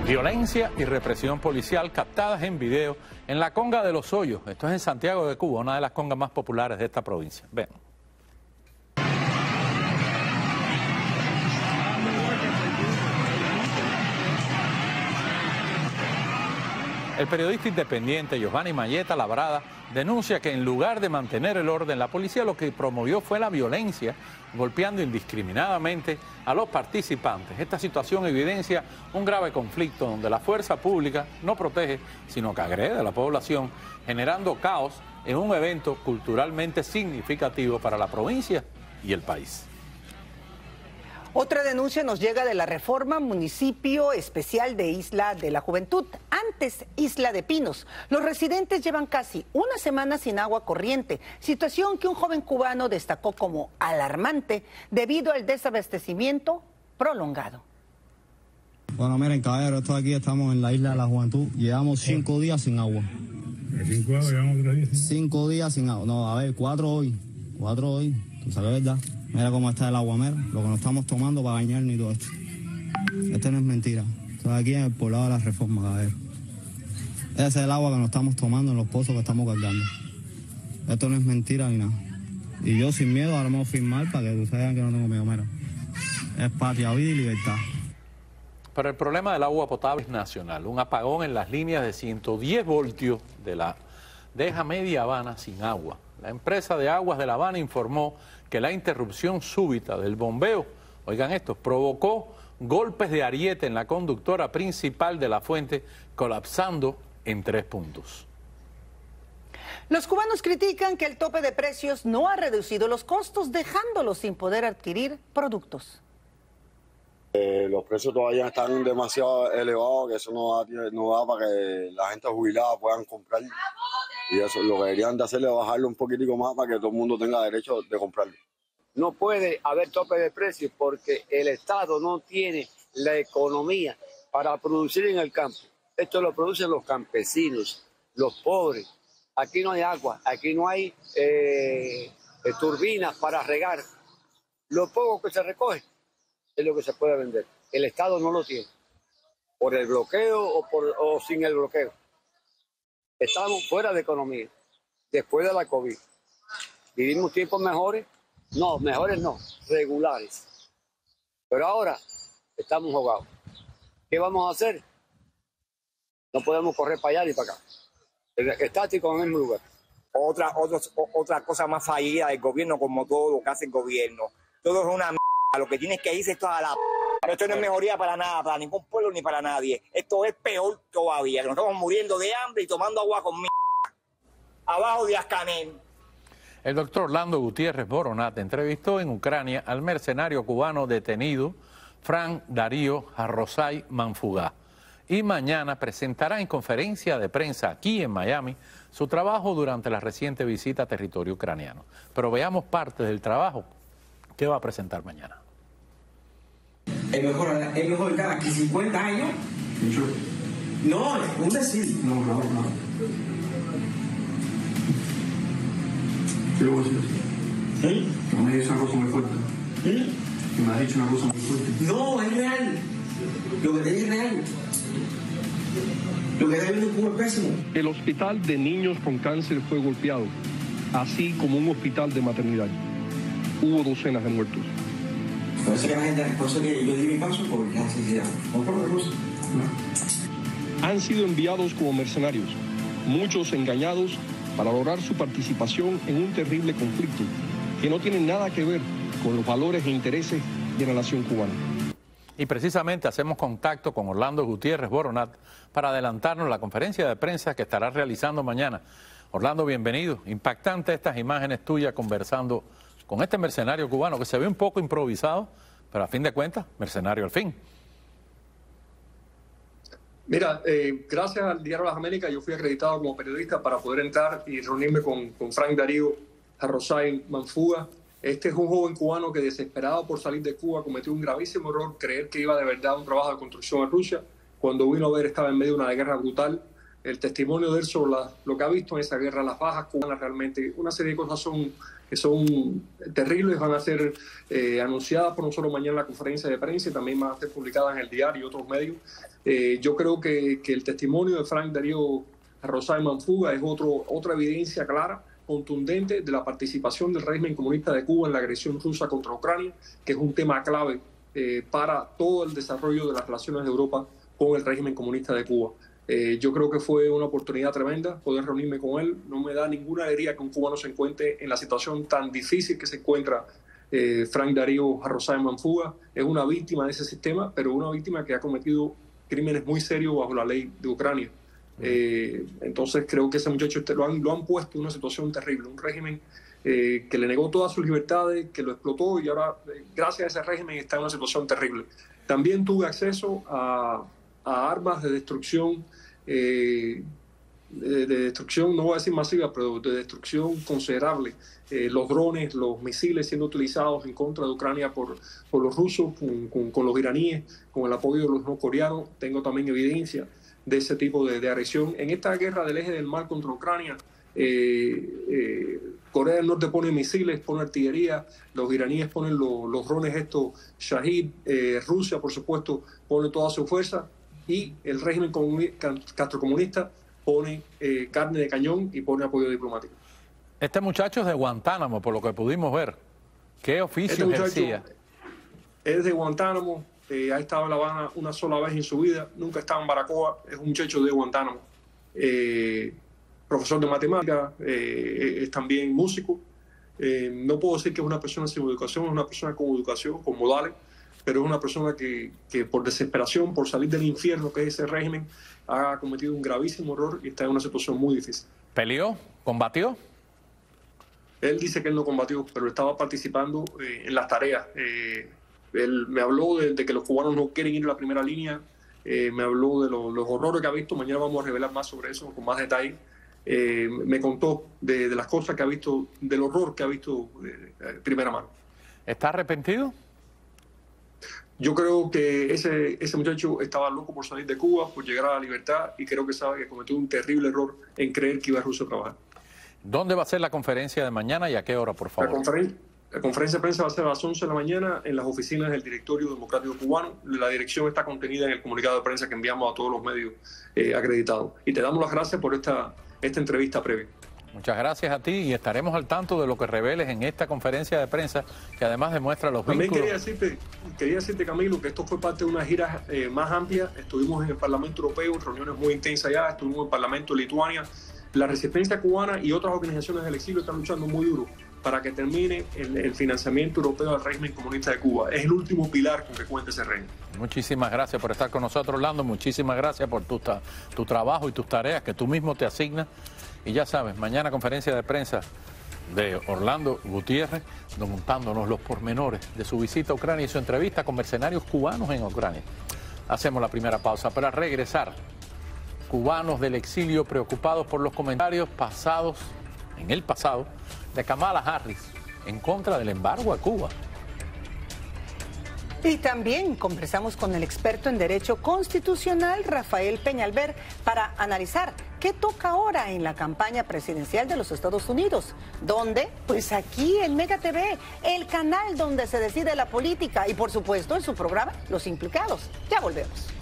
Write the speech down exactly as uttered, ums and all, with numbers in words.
Violencia y represión policial captadas en video en la Conga de los Hoyos. Esto es en Santiago de Cuba, una de las congas más populares de esta provincia. Ven. El periodista independiente Giovanni Mayeta Labrada denuncia que en lugar de mantener el orden, la policía lo que promovió fue la violencia, golpeando indiscriminadamente a los participantes. Esta situación evidencia un grave conflicto donde la fuerza pública no protege, sino que agrede a la población, generando caos en un evento culturalmente significativo para la provincia y el país. Otra denuncia nos llega de la Reforma, municipio especial de Isla de la Juventud, antes Isla de Pinos. Los residentes llevan casi una semana sin agua corriente, situación que un joven cubano destacó como alarmante debido al desabastecimiento prolongado. Bueno, miren, caballero, esto aquí estamos en la Isla de la Juventud, llevamos cinco días sin agua. ¿Cinco días? ¿Llevamos tres días? Cinco días sin agua, no, a ver, cuatro hoy, cuatro hoy, tú sabes, ¿verdad? Mira cómo está el agua, mira, lo que nos estamos tomando para bañarnos y todo esto. Esto no es mentira. Esto aquí en el poblado de la Reforma, caballero. Ese es el agua que nos estamos tomando en los pozos que estamos cargando. Esto no es mentira ni nada. Y yo sin miedo ahora me voy a firmar para que ustedes vean que no tengo miedo, mira. Es patria, vida y libertad. Pero el problema del agua potable es nacional. Un apagón en las líneas de ciento diez voltios de la deja media Habana sin agua. La empresa de aguas de La Habana informó que la interrupción súbita del bombeo, oigan esto, provocó golpes de ariete en la conductora principal de la fuente, colapsando en tres puntos. Los cubanos critican que el tope de precios no ha reducido los costos, dejándolos sin poder adquirir productos. Eh, los precios todavía están demasiado elevados, que eso no da, no da para que la gente jubilada puedan comprar. Y eso, lo que deberían de hacer es bajarlo un poquitico más para que todo el mundo tenga derecho de comprarlo. No puede haber tope de precios porque el Estado no tiene la economía para producir en el campo. Esto lo producen los campesinos, los pobres. Aquí no hay agua, aquí no hay eh, turbinas para regar. Lo poco que se recoge es lo que se puede vender. El Estado no lo tiene, por el bloqueo o, por, o sin el bloqueo. Estamos fuera de economía, después de la COVID. ¿Vivimos tiempos mejores? No, mejores no, regulares. Pero ahora estamos ahogados. ¿Qué vamos a hacer? No podemos correr para allá ni para acá. Estático en el mismo lugar. Otra, otra, otra cosa más fallida del gobierno, como todo lo que hace el gobierno. Todo es una mierda. Lo que tienes que irse es toda la... Pero esto no es mejoría para nada, para ningún pueblo ni para nadie. Esto es peor todavía, que nos estamos muriendo de hambre y tomando agua con mierda. Abajo Díaz Canel. El doctor Orlando Gutiérrez Boronat entrevistó en Ucrania al mercenario cubano detenido Frank Darío Arrozay Manfugá y mañana presentará en conferencia de prensa aquí en Miami su trabajo durante la reciente visita a territorio ucraniano. Pero veamos parte del trabajo que va a presentar mañana. Es mejor, es mejor estar aquí cincuenta años. ¿Mucho? No, es un decir. No, no, no. ¿Qué le voy a decir? ¿Eh? No me dices una cosa muy fuerte. ¿Eh? Que me has dicho una cosa muy fuerte. No, es real. Lo que te dije es real. Lo que está viendo en Cuba es pésimo. El hospital de niños con cáncer fue golpeado, así como un hospital de maternidad. Hubo docenas de muertos. Por eso que la gente, por eso que yo di mi paso por la necesidad. No por otra cosa. No. Han sido enviados como mercenarios, muchos engañados para lograr su participación en un terrible conflicto que no tiene nada que ver con los valores e intereses de la nación cubana. Y precisamente hacemos contacto con Orlando Gutiérrez Boronat para adelantarnos la conferencia de prensa que estará realizando mañana. Orlando, bienvenido. Impactante estas imágenes tuyas conversando con este mercenario cubano que se ve un poco improvisado, pero a fin de cuentas, mercenario al fin. Mira, eh, gracias al Diario Las Américas yo fui acreditado como periodista para poder entrar y reunirme con, con Frank Darío Arrozay Manfugá. Este es un joven cubano que, desesperado por salir de Cuba, cometió un gravísimo error, creer que iba de verdad a un trabajo de construcción en Rusia. Cuando vino a ver, estaba en medio de una guerra brutal, el testimonio de él sobre la, lo que ha visto en esa guerra, las bajas cubanas realmente. Una serie de cosas son, que son terribles, van a ser eh, anunciadas por nosotros mañana en la conferencia de prensa y también van a ser publicadas en el diario y otros medios. Eh, yo creo que, que el testimonio de Frank Darío Arrozay Manfuga es otro, otra evidencia clara, contundente de la participación del régimen comunista de Cuba en la agresión rusa contra Ucrania, que es un tema clave eh, para todo el desarrollo de las relaciones de Europa con el régimen comunista de Cuba. Eh, yo creo que fue una oportunidad tremenda poder reunirme con él. No me da ninguna alegría que un cubano se encuentre en la situación tan difícil que se encuentra eh, Frank Darío Arrozay Manfuga. Es una víctima de ese sistema, pero una víctima que ha cometido crímenes muy serios bajo la ley de Ucrania. Eh, entonces creo que ese muchacho lo han, lo han puesto en una situación terrible, un régimen eh, que le negó todas sus libertades, que lo explotó y ahora eh, gracias a ese régimen está en una situación terrible. También tuve acceso a, a armas de destrucción, eh, de, de destrucción, no voy a decir masiva, pero de destrucción considerable. Eh, los drones, los misiles siendo utilizados en contra de Ucrania por, por los rusos, con, con, con los iraníes, con el apoyo de los norcoreanos. Tengo también evidencia de ese tipo de, de agresión. En esta guerra del eje del mar contra Ucrania, eh, eh, Corea del Norte pone misiles, pone artillería, los iraníes ponen lo, los drones estos Shahid, eh, Rusia por supuesto pone toda su fuerza y el régimen castrocomunista pone eh, carne de cañón y pone apoyo diplomático. Este muchacho es de Guantánamo, por lo que pudimos ver. ¿Qué oficio este ejercía? Es de Guantánamo. Eh, ha estado en La Habana una sola vez en su vida, nunca estaba en Baracoa, es un muchacho de Guantánamo, eh, profesor de matemáticas, eh, es también músico. Eh, no puedo decir que es una persona sin educación, es una persona con educación, con modales, pero es una persona que, que por desesperación, por salir del infierno que es ese régimen, ha cometido un gravísimo error y está en una situación muy difícil. ¿Peleó? ¿Combatió? Él dice que él no combatió, pero estaba participando eh, en las tareas. Eh, Él me habló de, de que los cubanos no quieren ir a la primera línea, eh, me habló de lo, los horrores que ha visto, mañana vamos a revelar más sobre eso, con más detalle. Eh, me contó de, de las cosas que ha visto, del horror que ha visto de, de primera mano. ¿Está arrepentido? Yo creo que ese, ese muchacho estaba loco por salir de Cuba, por llegar a la libertad, y creo que sabe que cometió un terrible error en creer que iba a Rusia a trabajar. ¿Dónde va a ser la conferencia de mañana y a qué hora, por favor? La conferencia... La conferencia de prensa va a ser a las once de la mañana en las oficinas del Directorio Democrático Cubano. La dirección está contenida en el comunicado de prensa que enviamos a todos los medios eh, acreditados. Y te damos las gracias por esta, esta entrevista previa. Muchas gracias a ti y estaremos al tanto de lo que reveles en esta conferencia de prensa, que además demuestra los También vínculos. quería decirte, quería decirte, Camilo, que esto fue parte de una gira eh, más amplia. Estuvimos en el Parlamento Europeo, en reuniones muy intensas ya, estuvimos en el Parlamento de Lituania. La resistencia cubana y otras organizaciones del exilio están luchando muy duro para que termine el, el financiamiento europeo al régimen comunista de Cuba. Es el último pilar con que cuenta ese régimen. Muchísimas gracias por estar con nosotros, Orlando. Muchísimas gracias por tu, tu trabajo y tus tareas que tú mismo te asignas. Y ya sabes, mañana conferencia de prensa de Orlando Gutiérrez, contándonos los pormenores de su visita a Ucrania y su entrevista con mercenarios cubanos en Ucrania. Hacemos la primera pausa para regresar. Cubanos del exilio preocupados por los comentarios pasados, en el pasado, de Kamala Harris en contra del embargo a Cuba. Y también conversamos con el experto en Derecho Constitucional, Rafael Peñalver, para analizar qué toca ahora en la campaña presidencial de los Estados Unidos. ¿Dónde? Pues aquí en Mega T V, el canal donde se decide la política y, por supuesto, en su programa Los Implicados. Ya volvemos.